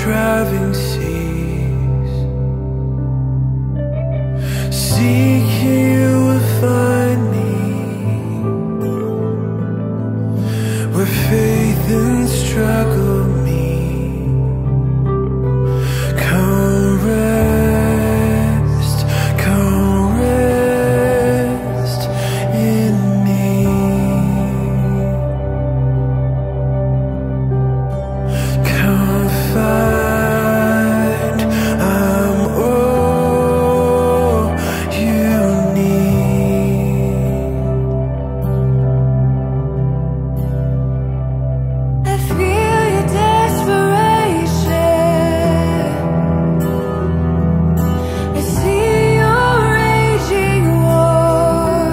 driving seas. Seeking you will find me, where faith and struggle meet. Come rest in me. Come find I'm all you need. I feel your desperation. I see your raging war.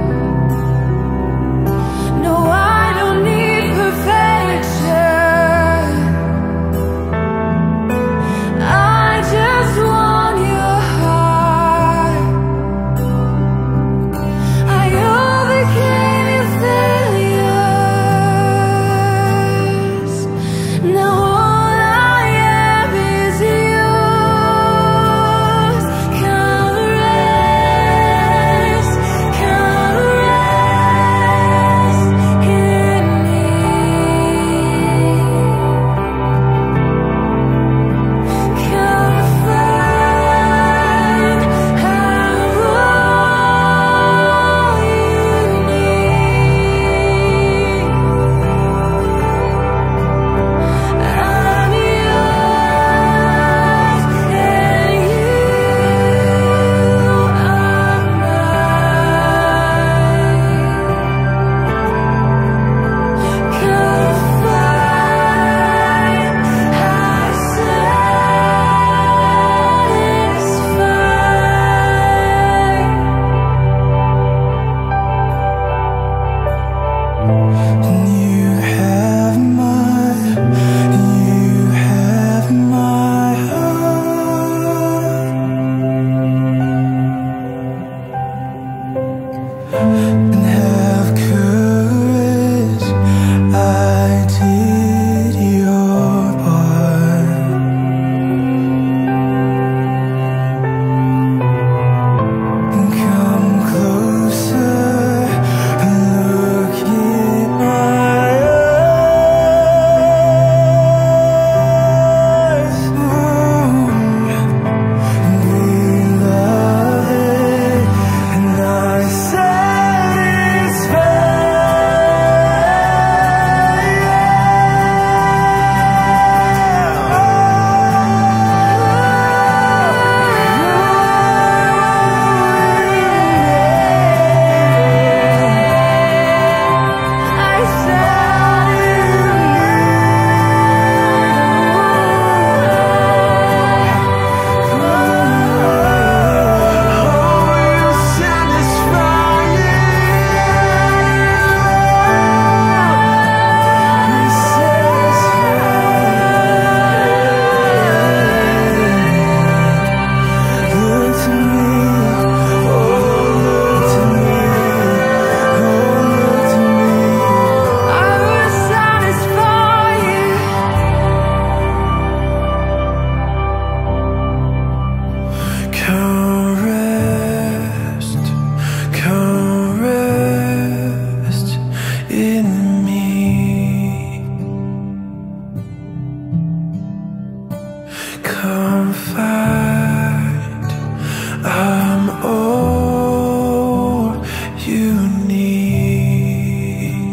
No, I don't need perfection. I just want your heart. I overcame your failures. Now all I am is yours. Come rest in me. Come find I'm all you need. I'm yours and you are mine. Come find I'm satisfied. You have my heart, and have courage. I did your part. Come closer and look in my eyes. Beloved, and I come rest in me. Come find I'm all you need.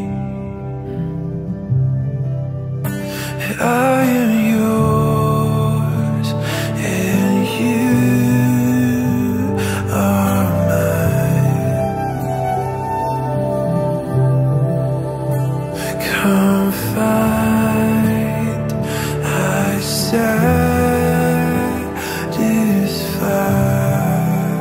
I am yours and you are mine. Come find I satisfied.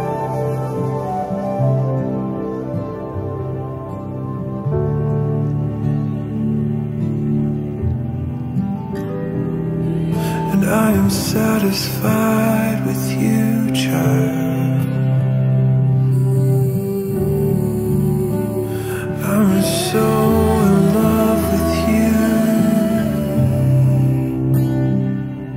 And I am satisfied with you, child. I'm so in love with you.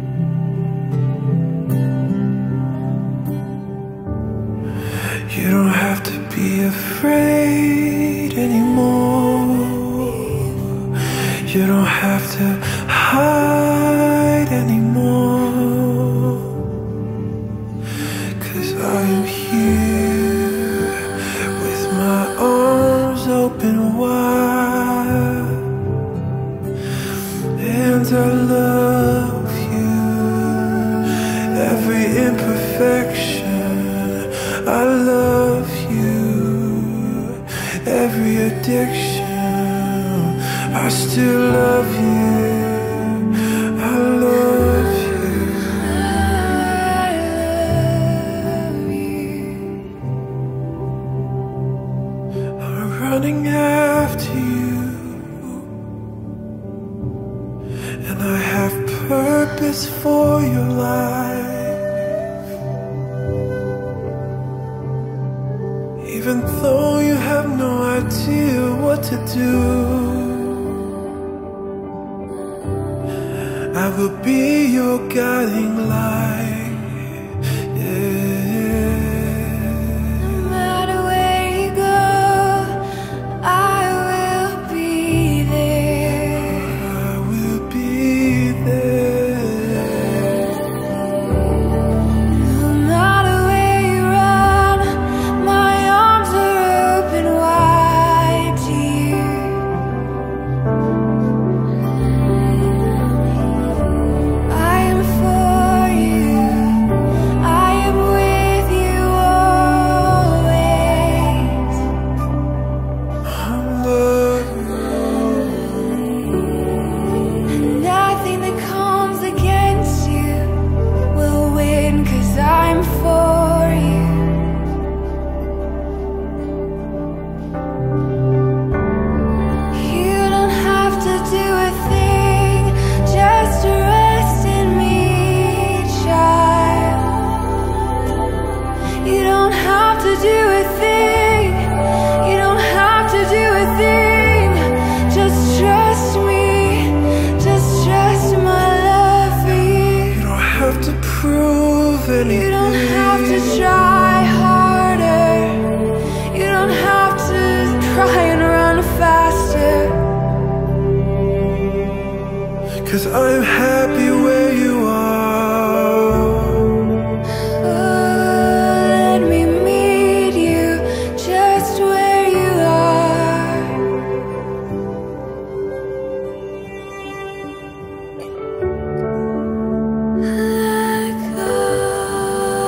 imperfection, I love you. Every addiction, I still love you. I love you. I'm running after you, and I have purpose for your life. Even though you have no idea what to do, I will be your guiding light. Yeah. No matter where you go, I will be there. I will be there. No matter where you run, my arms are open wide to you. I am for you. I am with you always. I'm loving Nothing that comes against you will win, 'cause I'm for you. You don't have to do a thing, just rest in me, child. You don't have to do a thing. You don't have to do a thing. Just trust me. Just trust my love for you. You don't have to prove anything. You don't have to try harder. You don't have to try and run faster. 'Cause I'm happy where you are. Let me meet you just where you are. Let go.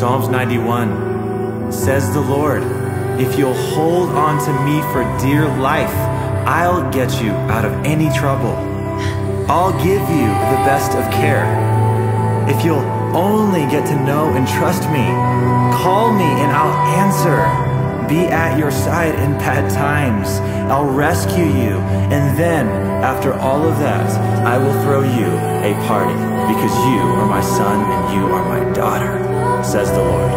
Psalms 91 says the Lord, if you'll hold on to me for dear life, I'll get you out of any trouble. I'll give you the best of care. If you'll only get to know and trust me, call me and I'll answer. Be at your side in bad times. I'll rescue you. And then, after all of that, I will throw you a party because you are my son and you are my daughter, says the Lord.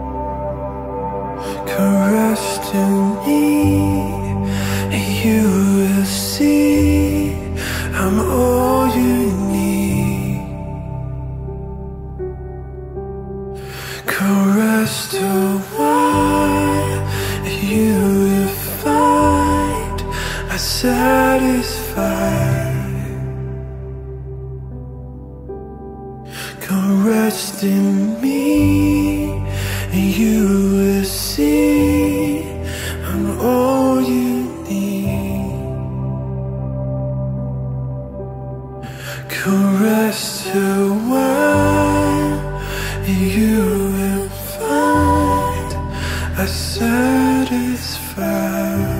Caressed in me, you satisfied. Come rest in me, and you will see I'm all you need. Come rest a while, and you will find I satisfy.